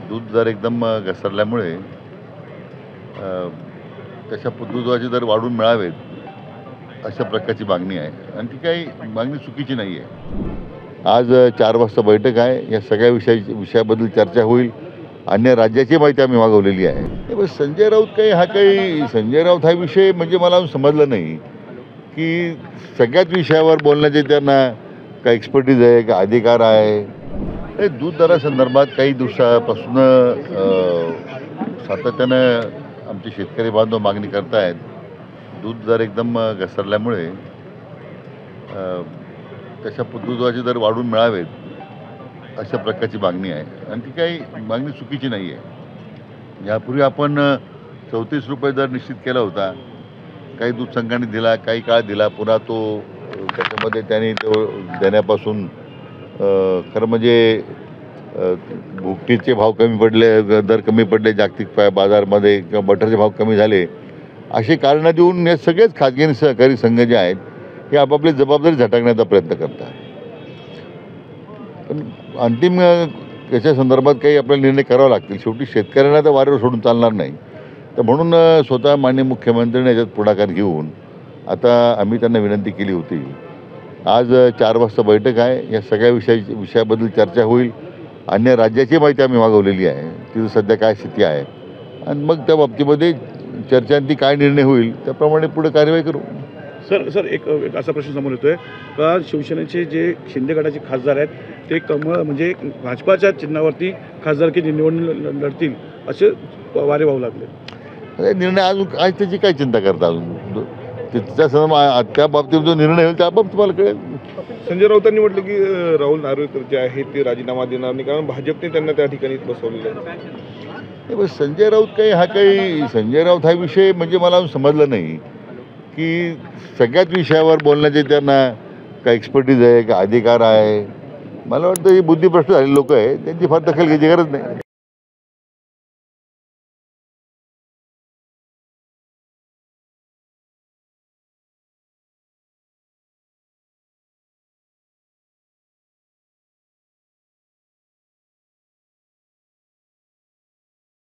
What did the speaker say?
दूध दर एकदम घसरल्यामुळे त्याच्या दुधाचे दर वाढून मिळावेत अशा प्रकारची मागणी आहे आणि ती काही मागणी चुकीची नाही आहे. आज 4 वाजता बैठक आहे. या सगळ्या विषयाबद्दल चर्चा होईल. अन्य राज्याची माहिती आम्ही मागवलेली आहे. संजय राऊत हा विषय म्हणजे मला अजून समजलं नाही की सगळ्याच विषयावर बोलण्याचे त्यांना काय एक्सपर्टीज आहे का अधिकार आहे. हे दूध दरासंदर्भात काही दिवसापासून सातत्यानं आमचे शेतकरी बांधव मागणी करतायत. दूध दर एकदम घसरल्यामुळे त्याच्या दुधाचे दर वाढून मिळावेत अशा प्रकारची मागणी आहे आणि ती काही मागणी चुकीची नाही आहे. यापूर्वी आपण 34 रुपये दर निश्चित केला होता. काही दूध संघाने दिला, काही काळ दिला, पुन्हा तो त्याच्यामध्ये त्यांनी तो देण्यापासून खरं म्हणजे भुकटीचे भाव कमी पडले, दर कमी पडले जागतिक बाजारमध्ये किंवा बटरचे भाव कमी झाले, अशी कारणं देऊन हे सगळेच खाजगी आणि सहकारी संघ जे आहेत हे आपापली जबाबदारी झटकण्याचा प्रयत्न करतात. पण अंतिम त्याच्या संदर्भात काही आपल्याला निर्णय करावे लागतील. शेवटी शेतकऱ्यांना तर वाऱ्यावर सोडून चालणार नाही. तर म्हणून स्वतः माननीय मुख्यमंत्र्यांनी याच्यात पुढाकार घेऊन आता आम्ही त्यांना विनंती केली होती. आज 4 वाजता बैठक आहे. या सगळ्या विषयाबद्दल चर्चा होईल. अन्य राज्याची माहिती आम्ही मागवलेली आहे. तिथं सध्या काय स्थिती आहे आणि मग त्या बाबतीमध्ये चर्चांती काय निर्णय होईल त्याप्रमाणे पुढे कार्यवाही करू. सर एक असा प्रश्न समोर येतोय का शिवसेनेचे जे शिंदे गटाचे खासदार आहेत ते कमळ म्हणजे भाजपाच्या चिन्हावरती खासदारकी निवडणूक लढतील असे वारे वाहू लागले. निर्णय अजून काय त्याची काय चिंता करता अजून त्या बाबतीत जो निर्णय होईल त्याबाबत तुम्हाला कळेल. संजय राऊतांनी म्हटलं की राहुल नार्वेकर जे आहेत ते राजीनामा देणार नाही कारण भाजपने त्यांना त्या ठिकाणी बसवलेलं आहे. संजय राऊत हा विषय म्हणजे मला अजून समजलं नाही की सगळ्याच विषयावर बोलण्याचे त्यांना काय एक्सपर्टीज आहे का अधिकार आहे. मला वाटतं ही बुद्धिभ्रष्ट झालेली लोक आहे, त्यांची फार दखल घ्यायची गरज नाही.